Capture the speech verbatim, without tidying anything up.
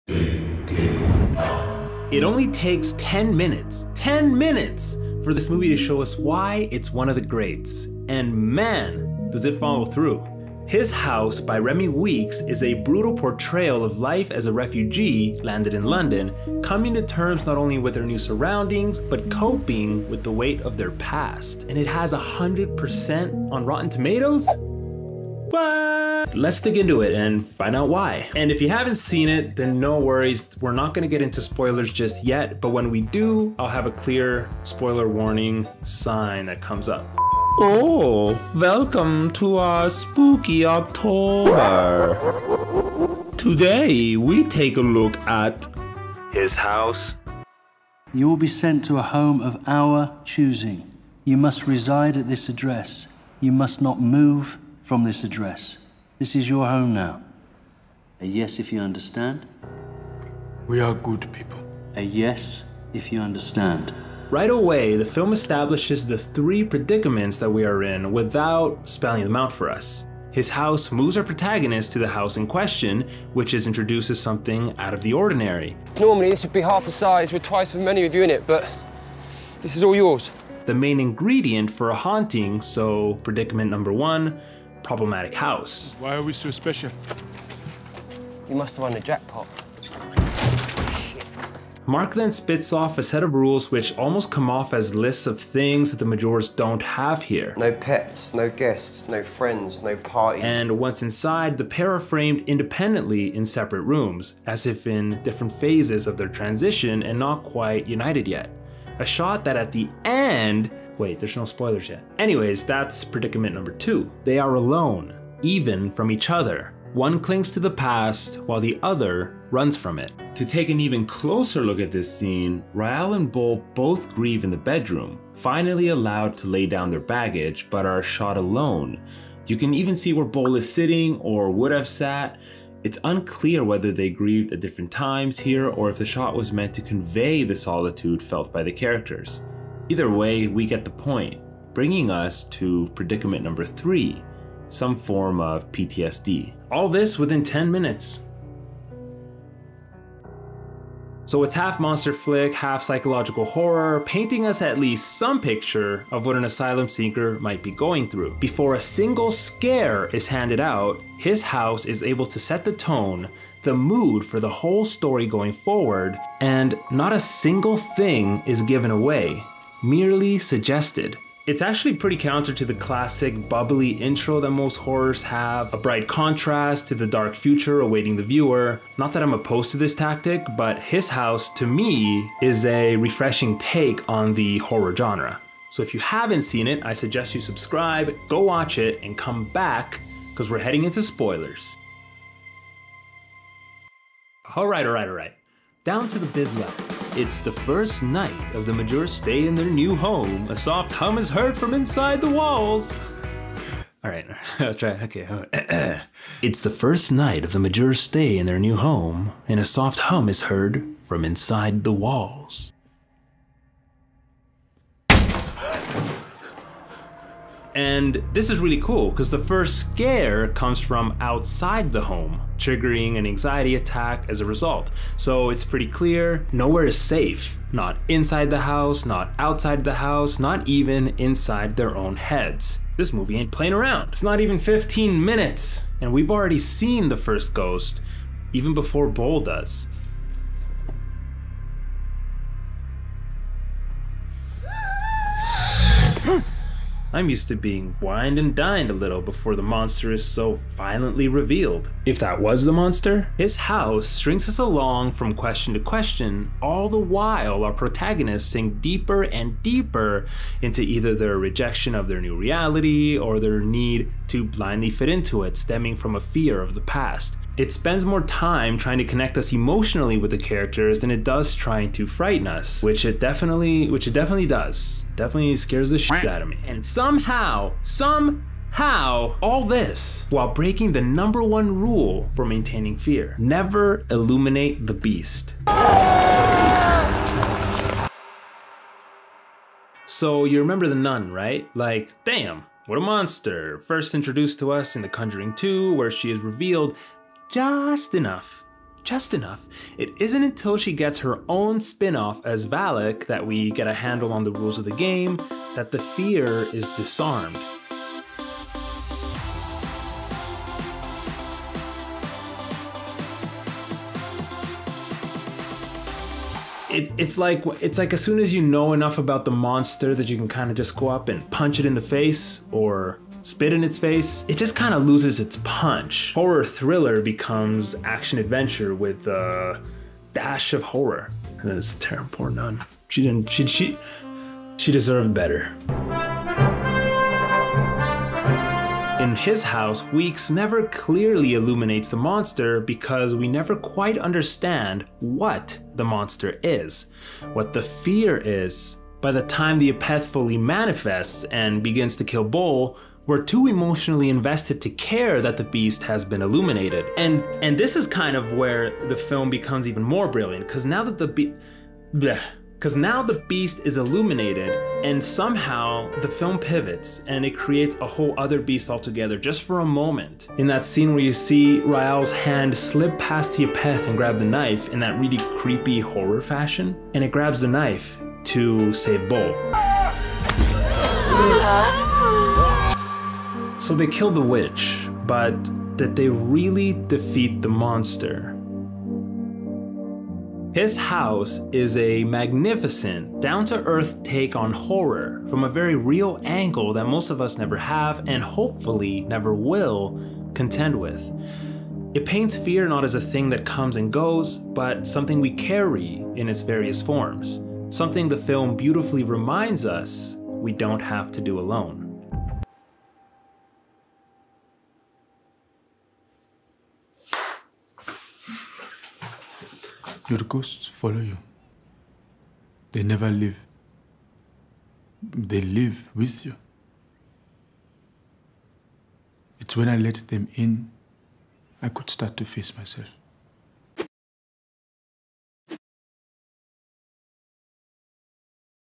It only takes ten minutes, ten minutes for this movie to show us why it's one of the greats. And man, does it follow through. His House by Remi Weekes is a brutal portrayal of life as a refugee landed in London, coming to terms not only with their new surroundings, but coping with the weight of their past. And it has one hundred percent on Rotten Tomatoes? What? Let's dig into it and find out why. And if you haven't seen it, then no worries. We're not gonna get into spoilers just yet, but when we do, I'll have a clear spoiler warning sign that comes up. Oh, welcome to our spooky October. Today, we take a look at His House. You will be sent to a home of our choosing. You must reside at this address. You must not move from this address. This is your home now. A yes if you understand. We are good people. A yes if you understand. Right away, the film establishes the three predicaments that we are in without spelling them out for us. His house moves our protagonist to the house in question, which is introduced as something out of the ordinary. Normally this would be half the size with twice as many of you in it, but this is all yours. The main ingredient for a haunting, so predicament number one, problematic house. Why are we so special? You must have won the jackpot. Mark then spits off a set of rules which almost come off as lists of things that the Majors don't have here. No pets, no guests, no friends, no parties. And once inside, the pair are framed independently in separate rooms, as if in different phases of their transition and not quite united yet. A shot that at the end, wait, there's no spoilers yet. Anyways, that's predicament number two. They are alone, even from each other. One clings to the past while the other runs from it. To take an even closer look at this scene, Rael and Bol both grieve in the bedroom, finally allowed to lay down their baggage, but are shot alone. You can even see where Bol is sitting or would have sat. It's unclear whether they grieved at different times here or if the shot was meant to convey the solitude felt by the characters. Either way, we get the point, bringing us to predicament number three, some form of P T S D. All this within ten minutes. So it's half monster flick, half psychological horror, painting us at least some picture of what an asylum seeker might be going through. Before a single scare is handed out, His House is able to set the tone, the mood for the whole story going forward, and not a single thing is given away, merely suggested. It's actually pretty counter to the classic bubbly intro that most horrors have, a bright contrast to the dark future awaiting the viewer. Not that I'm opposed to this tactic, but His House, to me, is a refreshing take on the horror genre. So if you haven't seen it, I suggest you subscribe, go watch it, and come back, because we're heading into spoilers. Alright, alright, alright. Down to the beeswax. It's the first night of the Majors' stay in their new home. A soft hum is heard from inside the walls. All right, I'll try, okay. It's the first night of the Majors' stay in their new home, and a soft hum is heard from inside the walls. And this is really cool because the first scare comes from outside the home, triggering an anxiety attack as a result. So it's pretty clear, nowhere is safe. Not inside the house, not outside the house, not even inside their own heads. This movie ain't playing around. It's not even fifteen minutes, and we've already seen the first ghost, even before Bol does. I'm used to being wined and dined a little before the monster is so violently revealed. If that was the monster, His House strings us along from question to question, all the while our protagonists sink deeper and deeper into either their rejection of their new reality or their need to blindly fit into it, stemming from a fear of the past. It spends more time trying to connect us emotionally with the characters than it does trying to frighten us, which it definitely, which it definitely does. Definitely scares the shit out of me. And somehow, somehow, all this while breaking the number one rule for maintaining fear: never illuminate the beast. So you remember the nun, right? Like, damn, what a monster. First introduced to us in The Conjuring two, where she is revealed just enough, just enough. It isn't until she gets her own spin-off as Valak that we get a handle on the rules of the game, that the fear is disarmed. It, it's like it's like as soon as you know enough about the monster that you can kind of just go up and punch it in the face or spit in its face, it just kind of loses its punch. Horror thriller becomes action adventure with a dash of horror. And it's terrible, poor nun. She didn't. She she she deserved better. In his house, Weeks never clearly illuminates the monster because we never quite understand what the monster is, what the fear is. By the time the Apeth fully manifests and begins to kill Bol, we're too emotionally invested to care that the beast has been illuminated. And and this is kind of where the film becomes even more brilliant, because now that the be because now the beast is illuminated, and somehow the film pivots and it creates a whole other beast altogether just for a moment. In that scene where you see Rael's hand slip past the Apeth and grab the knife in that really creepy horror fashion, and it grabs the knife to save Bol. So they kill the witch, but did they really defeat the monster? His house is a magnificent, down-to-earth take on horror from a very real angle that most of us never have and hopefully never will contend with. It paints fear not as a thing that comes and goes, but something we carry in its various forms. Something the film beautifully reminds us we don't have to do alone. Your ghosts follow you. They never leave. They live with you. It's when I let them in, I could start to face myself.